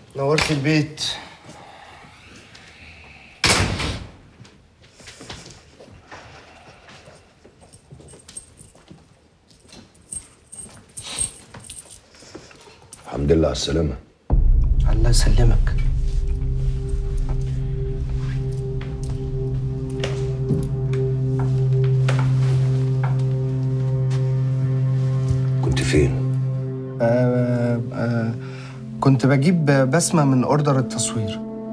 نورت البيت. الحمد لله على السلامة. الله يسلمك. كنت فين؟ كنت بجيب بسمة من اوردر التصوير.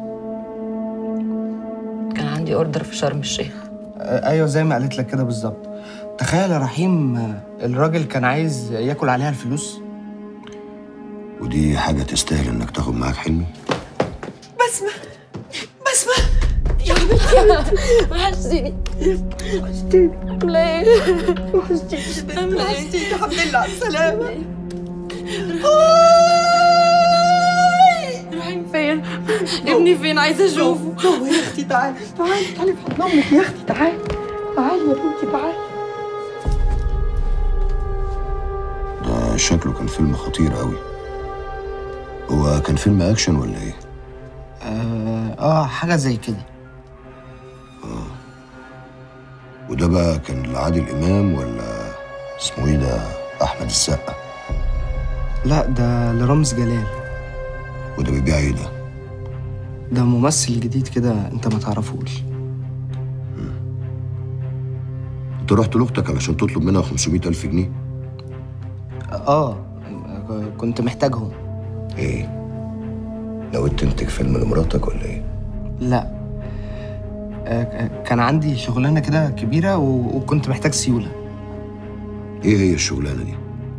كان عندي اوردر في شرم الشيخ. ايوه زي ما قالت لك كده بالظبط. تخيل يا رحيم، الراجل كان عايز ياكل عليها الفلوس. ودي حاجة تستاهل انك تاخد معاك حلمي؟ بسمة يا حبيبتي وحشتيني. عاملة ايه؟ وحشتيني الحمد لله على السلامة. رحيم فين؟ ابني فين؟ عايزة اشوفه. جوه يا اختي، تعالي في حضن امك يا اختي، تعالي يا بنتي تعالي. ده شكله كان فيلم خطير قوي. هو كان فيلم اكشن ولا ايه؟ حاجة زي كده. وده بقى كان لعادل امام ولا اسمه ايه ده، احمد السقا؟ لا ده لرامز جلال. وده بيبيع ايه ده؟ ده ممثل جديد كده انت ما تعرفوش. انت رحت لاختك علشان تطلب منها 500,000 جنيه؟ كنت محتاجهم. ايه؟ ناوي تنتج فيلم لمراتك ولا ايه؟ لا، كان عندي شغلانة كده كبيرة وكنت محتاج سيولة. ايه هي الشغلانة دي؟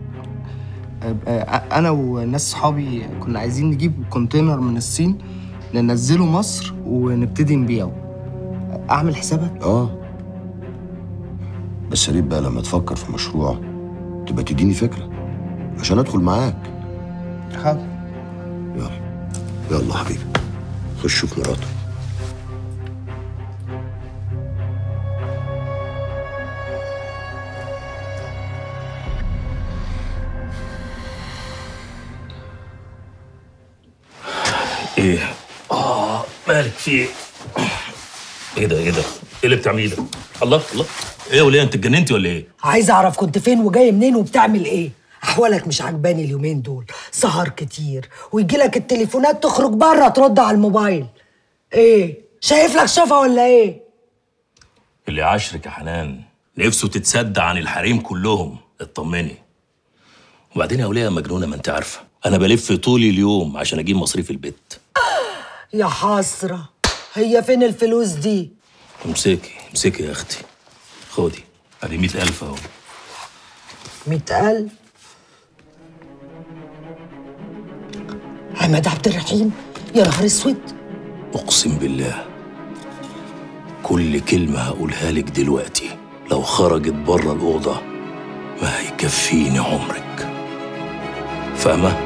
أنا وناس صحابي كنا عايزين نجيب كونتينر من الصين ننزله مصر ونبتدي نبيعه. أعمل حسابك؟ بس يا ريت بقى لما تفكر في مشروع تبقى تديني فكرة عشان أدخل معاك. حاضر. يلا حبيبي، خش شوف مراتك. ايه؟ مالك في ايه؟ ايه ده؟ ايه اللي بتعمليه ده؟ الله ايه يا وليه، انت اتجننتي ولا ايه؟ عايزة اعرف كنت فين وجاي منين وبتعمل ايه؟ احوالك مش عجباني اليومين دول، سهر كتير ويجيلك التليفونات تخرج بره ترد على الموبايل. ايه؟ شايف لك شفا ولا ايه؟ اللي عاشرك يا حنان نفسه تتصدى عن الحريم كلهم. اطمني. وبعدين يا وليه مجنونه، ما انت عارفه انا بلف طول اليوم عشان اجيب مصاريف البيت. يا حسرة، هي فين الفلوس دي؟ امسكي يا اختي، خدي ادي 100,000 اهو. 100,000؟ عماد عبد الرحيم، يا نهار اسود. اقسم بالله كل كلمه هقولها لك دلوقتي لو خرجت بره الاوضه ما هيكفيني عمرك، فاهمه؟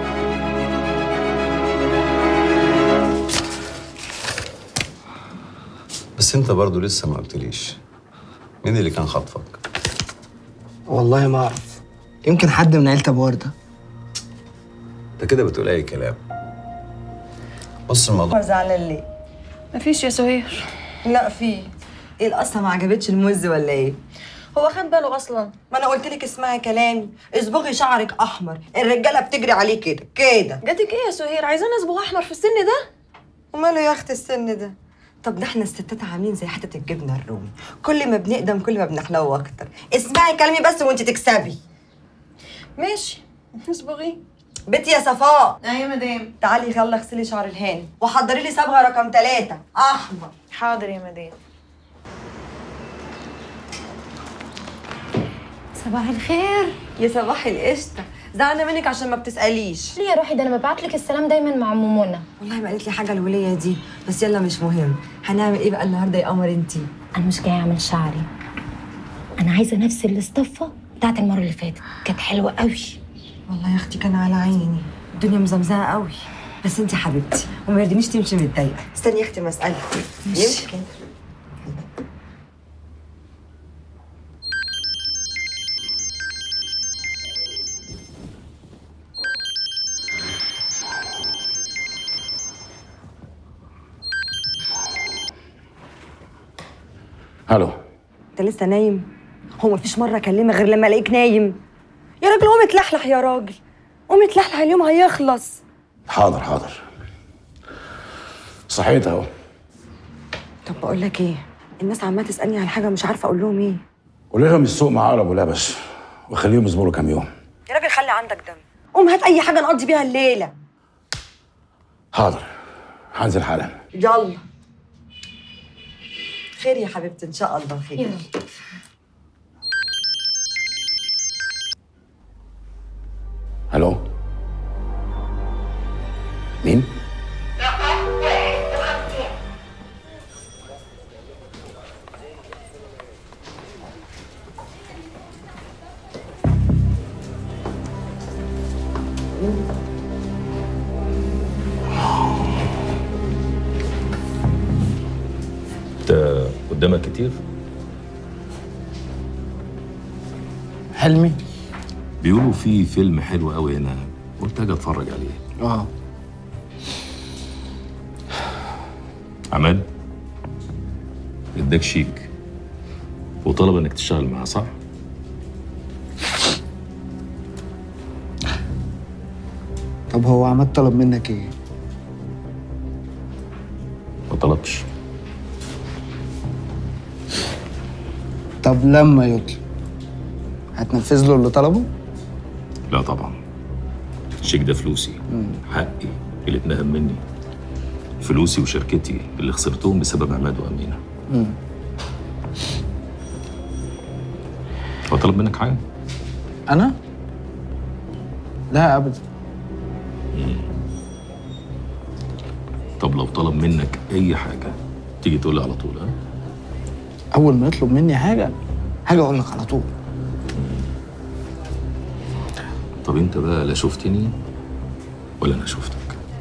بس انت برضو لسه ما قلتليش مين اللي كان خاطفك؟ والله ما اعرف، يمكن حد من عيلة ابو وردة. انت كده بتقول اي كلام. بص الموضوع زعلان ليه؟ مفيش يا سهير. لا في. ايه القصه، ما عجبتش الموز ولا ايه؟ هو خد باله اصلا؟ ما انا قلت لك اسمعي كلامي، اصبغي شعرك احمر، الرجاله بتجري عليه كده. جاتك ايه يا سهير؟ عايزانا اصبغ احمر في السن ده؟ وماله يا اختي السن ده؟ طب ده احنا الستات عاملين زي حته الجبنه الرومي، كل ما بنقدم كل ما بنحلو اكتر. اسمعي كلامي بس وانت تكسبي. ماشي اصبغي. بنتي يا صفاء. ايوه يا مدام. تعالي يلا اغسلي شعر الهاني وحضري لي صبغه رقم 3 احمر. حاضر يا مدام. صباح الخير. يا صباح القشطه، زعلانه منك عشان ما بتساليش. ليه يا روحي؟ ده انا ببعت لك السلام دايما مع ام منى. والله ما قالت لي حاجه الوليه دي، بس يلا مش مهم. هنعمل ايه بقى النهارده يا قمر انتي؟ انا مش جايه اعمل شعري، انا عايزه نفس الاصطفه بتاعت المره اللي فاتت، كانت حلوه قوي. والله يا اختي كان على عيني، الدنيا مزمزقه قوي، بس انتي حبيبتي وما يرضينيش تمشي متضايقه. استني يا اختي مساله يمكن. الو. انت لسه نايم؟ هو مفيش مره اكلمك غير لما الاقيك نايم؟ يا راجل قوم اتلحلح يا راجل، قوم اتلحلح اليوم هيخلص. حاضر حاضر، صحيت اهو. طب بقول لك ايه، الناس عماله تسالني على حاجه مش عارفه اقول لهم ايه. قول لهم السوق معقرب ولبس وخليهم يصبروا كام يوم. يا راجل خلي عندك دم، قوم هات اي حاجه نقضي بيها الليله. حاضر، هنزل حالا. يلا خير يا حبيبتي، ان شاء الله خير. يلا. الو، مين؟ انت قدامك كتير؟ حلمي؟ بيقولوا في فيلم حلو قوي هنا، قلت اجي اتفرج عليه. عماد اداك شيك وطلب انك تشتغل معاه، صح؟ طب هو عماد طلب منك ايه؟ ما طلبش. طب لما يطلب هتنفذ له اللي طلبه؟ لا طبعا، الشيك ده فلوسي، حقي اللي اتنهم مني، فلوسي وشركتي اللي خسرتهم بسبب عماد وأمينة. هو طلب منك حاجة؟ أنا؟ لا أبدا. طب لو طلب منك أي حاجة تيجي تقول لي على طول، ها؟ أول ما يطلب مني حاجة هاجي أقول لك على طول. طب أنت بقى لا شفتني ولا أنا شفتك.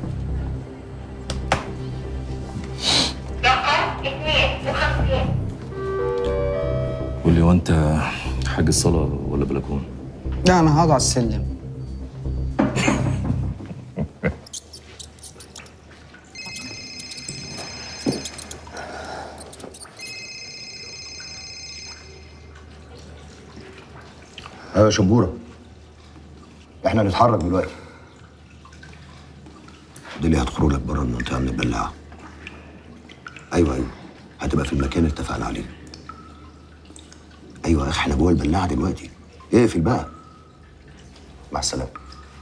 قول لي، هو أنت حاج الصلاة ولا بلكون؟ لا أنا هقعد على السلم. ايوه يا شبوره، احنا نتحرك دلوقتي. دي اللي هتخرج لك بره المنطقه من البلاعه. ايوه هتبقى في المكان اللي اتفقنا عليه. ايوه يا اخي، احنا جوه البلاعه دلوقتي. اقفل بقى. مع السلامه.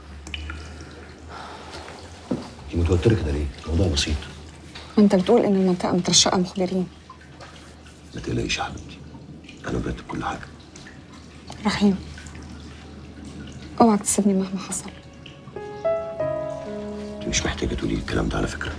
انت متوتره كده ليه؟ الموضوع بسيط. ما انت بتقول ان المنطقه مترشقه مخبرين. ما تقلقيش يا حبيبتي، انا برتب كل حاجه. رحيم، اوعك تسيبني مهما حصل. انت مش محتاجه تقولي الكلام ده على فكره.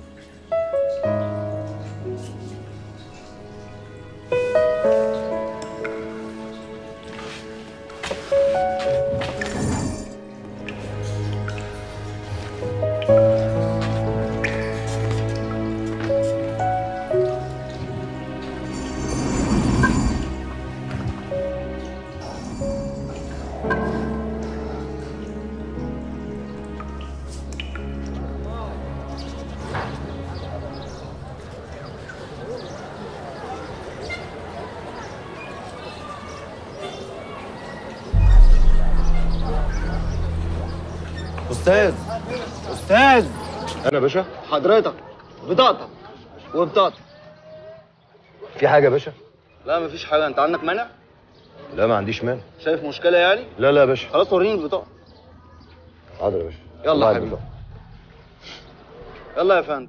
أستاذ انا يا باشا. حضرتك بطاقتك وبطاقتك. في حاجه يا باشا؟ لا مفيش حاجة، أنت عندك مانع؟ لا ما عنديش مانع. شايف مشكلة يعني؟ لا يا باشا. خلاص وريني البطاقة. حاضر يا باشا. يلا يا حبيبي. يلا يا فندم.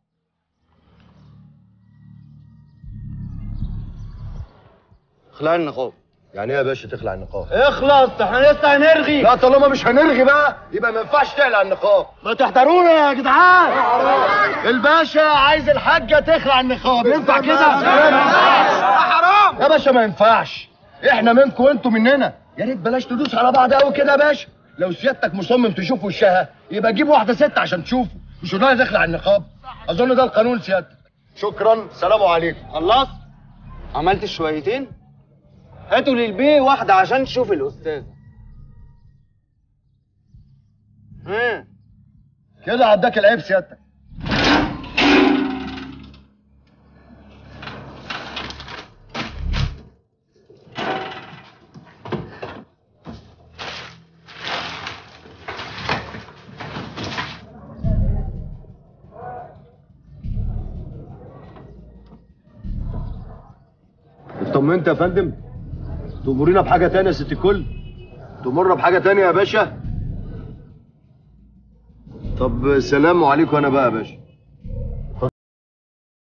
اخلع النقاب. يعني ايه يا باشا تخلع النقاب؟ اخلص، احنا لسه هنرغي. لا طالما مش هنرغي بقى يبقى ما ينفعش تقلع النقاب. ما تحضرونا يا جدعان. الباشا عايز الحاجة تخلع النقاب، ينفع كده؟ حرام يا باشا، ما ينفعش. احنا منكم وانتوا مننا. يا ريت بلاش تدوس على بعض قوي كده يا باشا. لو سيادتك مصمم تشوف وشها يبقى جيب واحدة ست عشان تشوفه، مش قلنا تخلع النقاب. اظن ده القانون سيادتك. شكرا، سلام عليكم. خلصت؟ عملت شويتين؟ هاتوا للبيه واحدة عشان تشوف الأستاذ. كده عداك العيب سيادتك. اطمنت يا فندم؟ تأمرينا بحاجة تانية يا ست الكل؟ تأمرنا بحاجة تانية يا باشا؟ طب سلام عليكم انا بقى يا باشا.